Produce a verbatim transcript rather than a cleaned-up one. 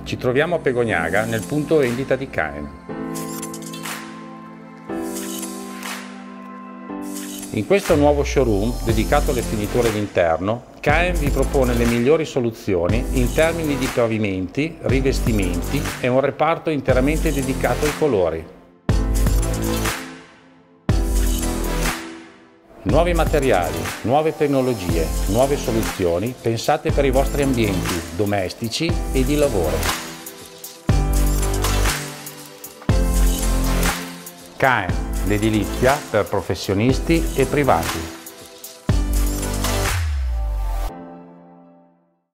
Ci troviamo a Pegognaga nel punto vendita di Caem. In questo nuovo showroom dedicato alle finiture d'interno, Caem vi propone le migliori soluzioni in termini di pavimenti, rivestimenti e un reparto interamente dedicato ai colori. Nuovi materiali, nuove tecnologie, nuove soluzioni pensate per i vostri ambienti domestici e di lavoro. Caem, l'edilizia per professionisti e privati.